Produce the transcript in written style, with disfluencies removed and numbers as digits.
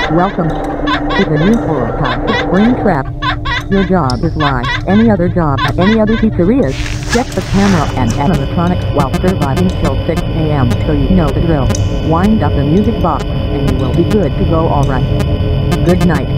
Welcome to the new Full-Time Springtrap. Your job is like any other job at any other pizzerias. Check the camera and animatronics while surviving till 6 a.m. so you know the drill. Wind up the music box and you will be good to go, alright. Good night.